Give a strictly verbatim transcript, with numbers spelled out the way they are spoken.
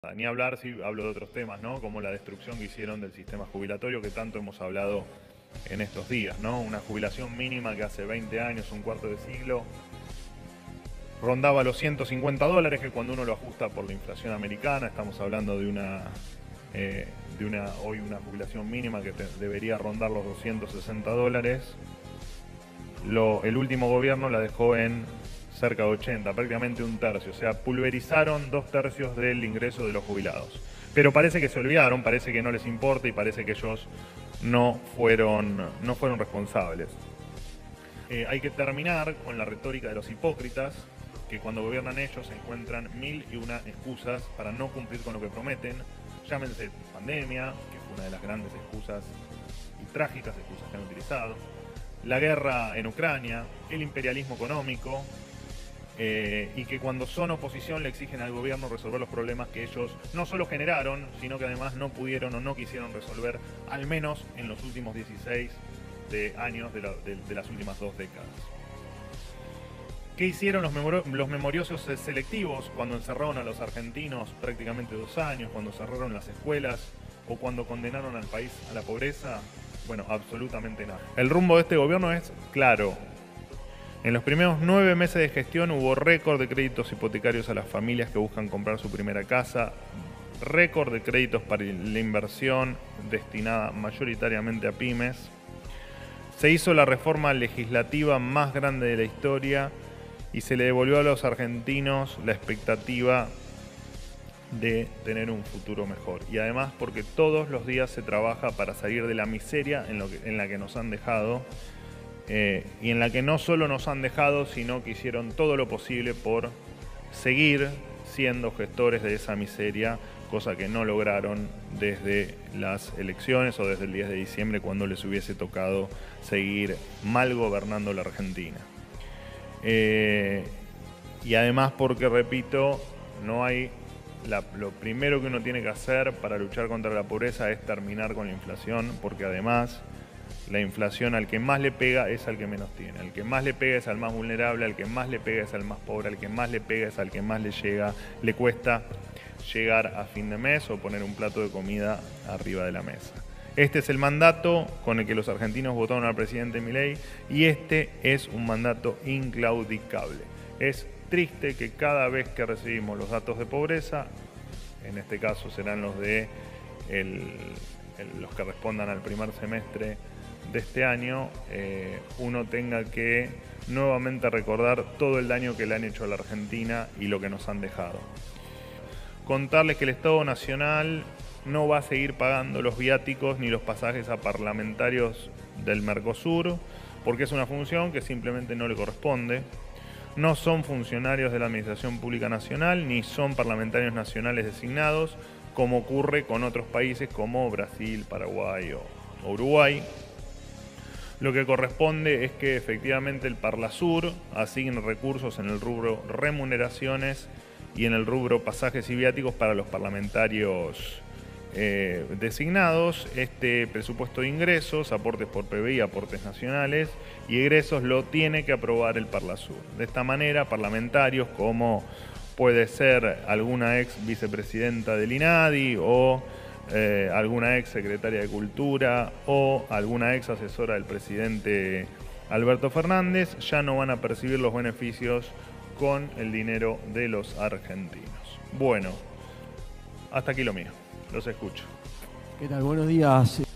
Ni hablar si hablo de otros temas, ¿no? Como la destrucción que hicieron del sistema jubilatorio que tanto hemos hablado en estos días, ¿no? Una jubilación mínima que hace veinte años, un cuarto de siglo, rondaba los ciento cincuenta dólares, que cuando uno lo ajusta por la inflación americana, estamos hablando de una, eh, de una hoy una jubilación mínima que te, debería rondar los doscientos sesenta dólares. Lo, el último gobierno la dejó en cerca de ochenta, prácticamente un tercio. O sea, pulverizaron dos tercios del ingreso de los jubilados. Pero parece que se olvidaron, parece que no les importa y parece que ellos no fueron, no fueron responsables. Eh, hay que terminar con la retórica de los hipócritas, que cuando gobiernan ellos encuentran mil y una excusas para no cumplir con lo que prometen. Llámense pandemia, que fue una de las grandes excusas y trágicas excusas que han utilizado. La guerra en Ucrania, el imperialismo económico, eh, y que cuando son oposición le exigen al gobierno resolver los problemas que ellos no solo generaron, sino que además no pudieron o no quisieron resolver, al menos en los últimos dieciséis de años de, la, de, de las últimas dos décadas. ¿Qué hicieron los, memor los memoriosos selectivos cuando encerraron a los argentinos prácticamente dos años, cuando cerraron las escuelas o cuando condenaron al país a la pobreza? Bueno, absolutamente nada. El rumbo de este gobierno es claro. En los primeros nueve meses de gestión hubo récord de créditos hipotecarios a las familias que buscan comprar su primera casa, récord de créditos para la inversión destinada mayoritariamente a pymes. Se hizo la reforma legislativa más grande de la historia y se le devolvió a los argentinos la expectativa de tener un futuro mejor. Y además porque todos los días se trabaja para salir de la miseria en, lo que, en la que nos han dejado, eh, y en la que no solo nos han dejado, sino que hicieron todo lo posible por seguir siendo gestores de esa miseria, cosa que no lograron desde las elecciones o desde el diez de diciembre, cuando les hubiese tocado seguir mal gobernando la Argentina. Eh, y además porque, repito, no hay... La, lo primero que uno tiene que hacer para luchar contra la pobreza es terminar con la inflación, porque además la inflación al que más le pega es al que menos tiene, al que más le pega es al más vulnerable, al que más le pega es al más pobre, al que más le pega es al que más le llega, le cuesta llegar a fin de mes o poner un plato de comida arriba de la mesa. Este es el mandato con el que los argentinos votaron al presidente Milei y este es un mandato inclaudicable. Es triste que cada vez que recibimos los datos de pobreza, en este caso serán los de el, el, los que respondan al primer semestre de este año, eh, uno tenga que nuevamente recordar todo el daño que le han hecho a la Argentina y lo que nos han dejado. Contarles que el Estado Nacional no va a seguir pagando los viáticos ni los pasajes a parlamentarios del Mercosur, porque es una función que simplemente no le corresponde. No son funcionarios de la Administración Pública Nacional, ni son parlamentarios nacionales designados, como ocurre con otros países como Brasil, Paraguay o, o Uruguay. Lo que corresponde es que efectivamente el Parlasur asigne recursos en el rubro remuneraciones y en el rubro pasajes y viáticos para los parlamentarios eh, designados. Este presupuesto de ingresos, aportes por P B I, aportes nacionales y egresos lo tiene que aprobar el Parlasur. De esta manera, parlamentarios como puede ser alguna ex vicepresidenta del INADI o eh, alguna ex secretaria de Cultura o alguna ex asesora del presidente Alberto Fernández, ya no van a percibir los beneficios con el dinero de los argentinos. Bueno, hasta aquí lo mío. Los escucho. ¿Qué tal? Buenos días.